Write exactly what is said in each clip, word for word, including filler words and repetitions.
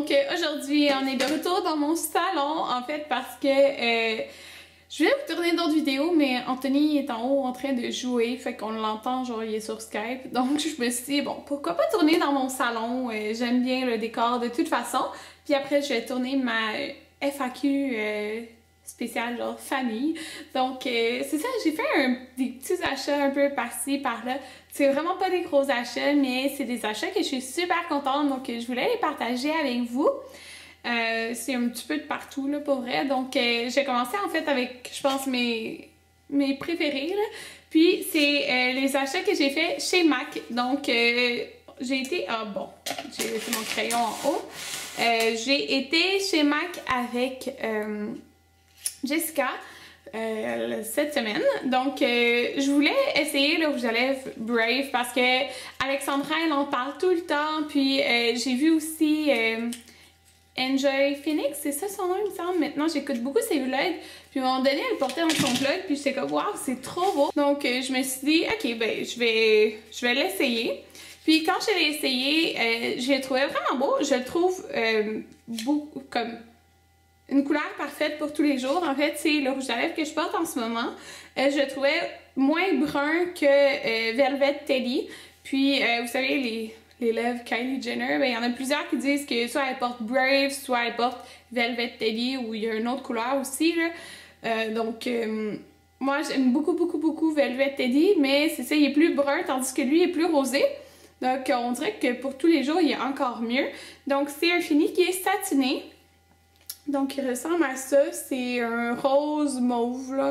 Donc euh, aujourd'hui, on est de retour dans mon salon, en fait, parce que euh, je voulais vous tourner d'autres vidéos, mais Anthony est en haut en train de jouer, fait qu'on l'entend, genre il est sur Skype. Donc je me suis dit, bon, pourquoi pas tourner dans mon salon, euh, j'aime bien le décor de toute façon. Puis après, je vais tourner ma F A Q euh, spéciale, genre famille. Donc euh, c'est ça, j'ai fait un, des petits achats un peu par-ci, par-là. C'est vraiment pas des gros achats, mais c'est des achats que je suis super contente, donc je voulais les partager avec vous. Euh, c'est un petit peu de partout, là, pour vrai. Donc, euh, j'ai commencé, en fait, avec, je pense, mes, mes préférés, là. Puis, c'est euh, les achats que j'ai fait chez MAC. Donc, euh, j'ai été... Ah, bon, j'ai laissé mon crayon en haut. Euh, j'ai été chez MAC avec euh, Jessica euh, cette semaine. Donc, euh, je voulais essayer le rouge à lèvres Brave parce que Alexandra, elle en parle tout le temps. Puis, euh, j'ai vu aussi... Euh, Enjoy Phoenix, c'est ça son nom, il me semble. Maintenant, j'écoute beaucoup ses vlogs. Puis à un moment donné, elle portait dans son vlog, puis j'étais comme, waouh, c'est trop beau. Donc, euh, je me suis dit, ok, ben, je vais, je vais l'essayer. Puis quand je l'ai essayé, euh, je l'ai trouvé vraiment beau. Je le trouve euh, beaucoup comme une couleur parfaite pour tous les jours. En fait, c'est le rouge à lèvres que je porte en ce moment. Euh, je le trouvais moins brun que euh, Velvet Teddy. Puis, euh, vous savez, les... les lèvres Kylie Jenner, ben, il y en a plusieurs qui disent que soit elle porte Brave, soit elle porte Velvet Teddy, ou il y a une autre couleur aussi, là. Euh, donc, euh, moi, j'aime beaucoup, beaucoup, beaucoup Velvet Teddy, mais c'est ça, il est plus brun, tandis que lui est plus rosé. Donc, on dirait que pour tous les jours, il est encore mieux. Donc, c'est un fini qui est satiné. Donc, il ressemble à ça. C'est un rose mauve, là,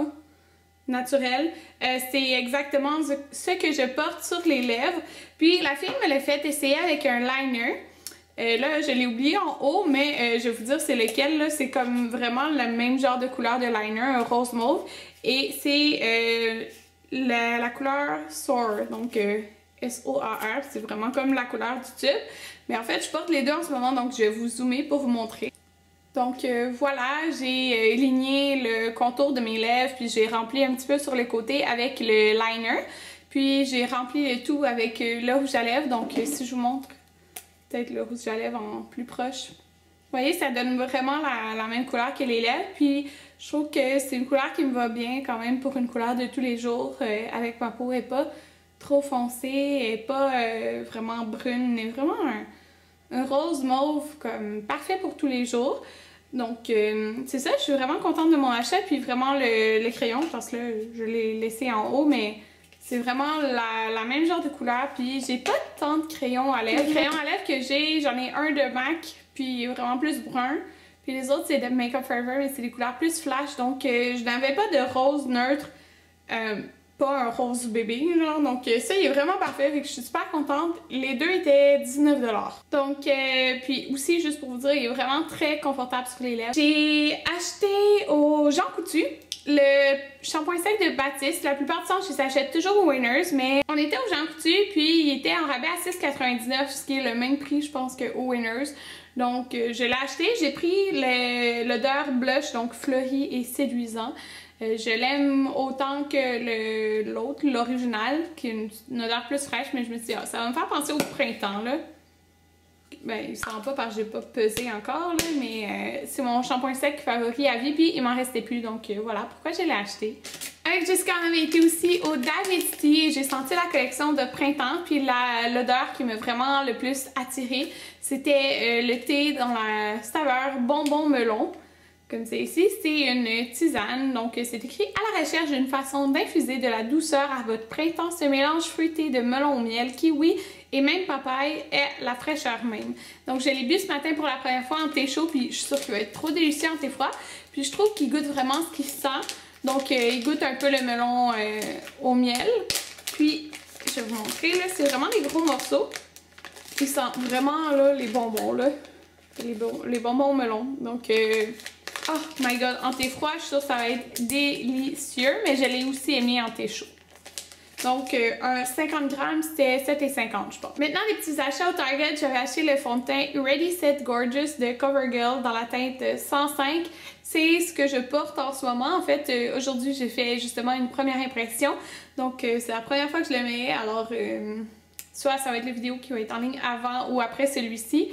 naturel. Euh, c'est exactement ce que je porte sur les lèvres. Puis la fille me l'a fait essayer avec un liner. Euh, là, je l'ai oublié en haut, mais euh, je vais vous dire c'est lequel. Là, c'est comme vraiment le même genre de couleur de liner, un rose mauve. Et c'est euh, la, la couleur Soar, donc euh, S O A R. C'est vraiment comme la couleur du tube. Mais en fait, je porte les deux en ce moment, donc je vais vous zoomer pour vous montrer. Donc euh, voilà, j'ai euh, ligné le contour de mes lèvres, puis j'ai rempli un petit peu sur les côtés avec le liner. Puis j'ai rempli le tout avec euh, le rouge à lèvres. Donc euh, si je vous montre peut-être le rouge à lèvres en plus proche. Vous voyez, ça donne vraiment la, la même couleur que les lèvres. Puis je trouve que c'est une couleur qui me va bien quand même pour une couleur de tous les jours. Euh, avec ma peau, elle n'est pas trop foncée, elle n'est pas euh, vraiment brune. Elle est vraiment un, un rose mauve comme parfait pour tous les jours. Donc, euh, c'est ça, je suis vraiment contente de mon achat, puis vraiment le, le crayon, parce que là, je l'ai laissé en haut, mais c'est vraiment la, la même genre de couleur, puis j'ai pas tant de crayons à lèvres. Les crayons à lèvres que j'ai, j'en ai un de MAC, puis vraiment plus brun, puis les autres c'est de Make Up For Ever, mais c'est des couleurs plus flash, donc euh, je n'avais pas de rose neutre, euh, pas un rose bébé, genre. Donc euh, ça, il est vraiment parfait, fait que je suis super contente. Les deux étaient dix-neuf dollars. Donc, euh, puis aussi, juste pour vous dire, il est vraiment très confortable sur les lèvres. J'ai acheté au Jean Coutu le shampoing sec de Baptiste. La plupart du temps, je les achète toujours au Winners, mais on était au Jean Coutu, puis il était en rabais à six quatre-vingt-dix-neuf, ce qui est le même prix, je pense, qu'au Winners. Donc, euh, je l'ai acheté. J'ai pris l'odeur blush, donc fleuri et séduisant. Euh, je l'aime autant que l'autre, l'original, qui a une, une odeur plus fraîche, mais je me suis dit, ah, ça va me faire penser au printemps, là. Ben, il sent pas parce que j'ai pas pesé encore, là, mais euh, c'est mon shampoing sec favori à vie, puis il m'en restait plus, donc euh, voilà pourquoi je l'ai acheté. Avec Jessica, on avait été aussi au Davidsky et j'ai senti la collection de printemps, puis l'odeur qui m'a vraiment le plus attirée, c'était euh, le thé dans la saveur bonbon melon. Comme c'est ici, c'est une tisane, donc c'est écrit à la recherche d'une façon d'infuser de la douceur à votre printemps. Ce mélange fruité de melon au miel, kiwi et même papaye est la fraîcheur même. Donc je l'ai bu ce matin pour la première fois en thé chaud, puis je suis sûre qu'il va être trop délicieux en thé froid. Puis je trouve qu'il goûte vraiment ce qu'il sent, donc euh, il goûte un peu le melon euh, au miel. Puis je vais vous montrer, là, c'est vraiment des gros morceaux. Il sent vraiment là, les bonbons, là, les, bon les bonbons au melon. Donc... Euh, oh my god, en thé froid, je suis sûre que ça va être délicieux, mais je l'ai aussi aimé en thé chaud. Donc, euh, un cinquante grammes, c'était sept et cinquante, je pense. Maintenant, les petits achats au Target, j'avais acheté le fond de teint Ready Set Gorgeous de CoverGirl dans la teinte cent cinq. C'est ce que je porte en ce moment. En fait, euh, aujourd'hui, j'ai fait justement une première impression. Donc, euh, c'est la première fois que je le mets. Alors, euh, soit ça va être la vidéo qui va être en ligne avant ou après celui-ci.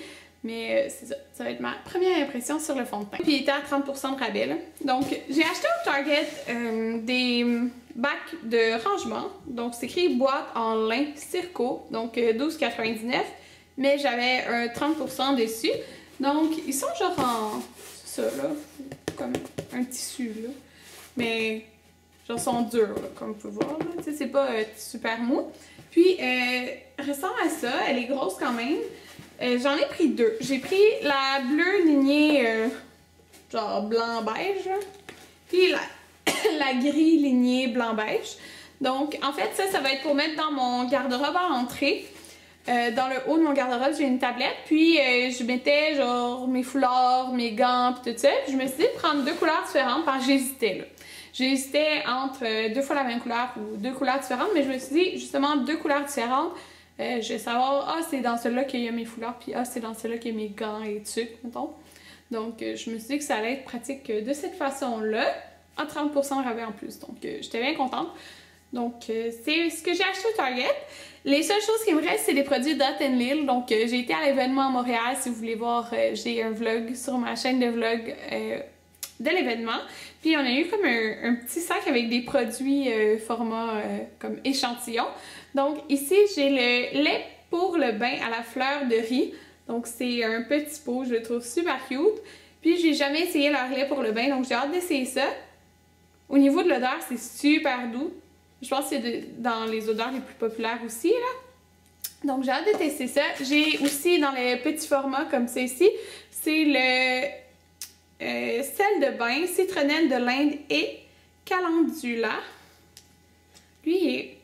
Mais euh, c'est ça, ça va être ma première impression sur le fond de teint. Puis il était à trente pour cent de rabais là. Donc j'ai acheté au Target euh, des bacs de rangement. Donc c'est écrit boîte en lin Circo, donc euh, douze quatre-vingt-dix-neuf. Mais j'avais un trente pour cent dessus. Donc ils sont genre en... ça là, comme un tissu là. Mais genre sont durs là, comme vous pouvez voir. Tu sais, c'est pas euh, super mou. Puis euh, ressemble à ça, elle est grosse quand même. Euh, J'en ai pris deux. J'ai pris la bleue lignée euh, genre blanc-beige. Puis la, la gris lignée blanc-beige. Donc en fait ça, ça va être pour mettre dans mon garde-robe à l'entrée. Euh, dans le haut de mon garde-robe, j'ai une tablette, puis euh, je mettais genre mes foulards, mes gants, puis tout ça. Puis je me suis dit de prendre deux couleurs différentes parce que j'hésitais là. J'hésitais entre euh, deux fois la même couleur ou deux couleurs différentes, mais je me suis dit justement deux couleurs différentes. Euh, je vais savoir, ah c'est dans celle-là qu'il y a mes foulards, puis ah c'est dans celle-là qu'il y a mes gants et tucs, mettons. Donc euh, je me suis dit que ça allait être pratique de cette façon-là, à trente pour cent de rabais en plus. Donc euh, j'étais bien contente. Donc euh, c'est ce que j'ai acheté au Target. Les seules choses qui me restent, c'est des produits Dot and Lil. Donc, euh, j'ai été à l'événement à Montréal. Si vous voulez voir, euh, j'ai un vlog sur ma chaîne de vlog euh, de l'événement. Puis, on a eu comme un, un petit sac avec des produits euh, format euh, comme échantillon. Donc, ici, j'ai le lait pour le bain à la fleur de riz. Donc, c'est un petit pot. Je le trouve super cute. Puis, j'ai jamais essayé leur lait pour le bain. Donc, j'ai hâte d'essayer ça. Au niveau de l'odeur, c'est super doux. Je pense que c'est dans les odeurs les plus populaires aussi, là. Donc, j'ai hâte de tester ça. J'ai aussi, dans les petits formats comme ça ici, c'est le euh, sel de bain, citronnelle de l'Inde et calendula. Lui, il est...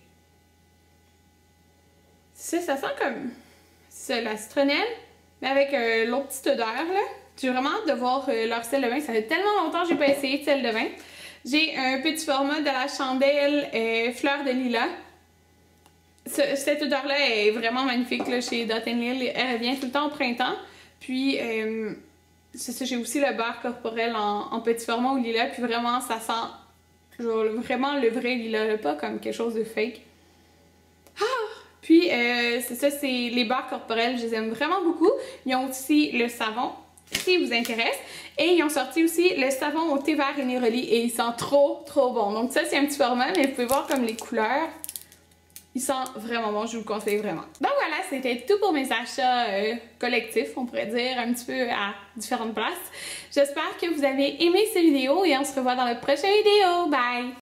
Ça, ça sent comme ça, la citronnelle, mais avec euh, l'autre petite odeur, là. J'ai vraiment hâte de voir euh, leur sel de bain. Ça fait tellement longtemps que j'ai pas essayé de sel de bain. J'ai un petit format de la chandelle euh, fleur de lilas. Ce, cette odeur-là est vraiment magnifique là, chez Dot and Lil. Elle revient tout le temps au printemps. Puis, euh, c'est ça, j'ai aussi le beurre corporel en, en petit format au lilas. Puis vraiment, ça sent genre, vraiment le vrai lilas, là, pas comme quelque chose de fake. Ah! Puis, euh, c'est ça, c'est les beurres corporels, je les aime vraiment beaucoup. Ils ont aussi le savon, si vous intéresse. Et ils ont sorti aussi le savon au thé vert et Neroli et il sent trop trop bon. Donc ça c'est un petit format, mais vous pouvez voir comme les couleurs. Il sent vraiment bon, je vous le conseille vraiment. Donc voilà, c'était tout pour mes achats euh, collectifs, on pourrait dire, un petit peu à différentes places. J'espère que vous avez aimé cette vidéo et on se revoit dans la prochaine vidéo. Bye!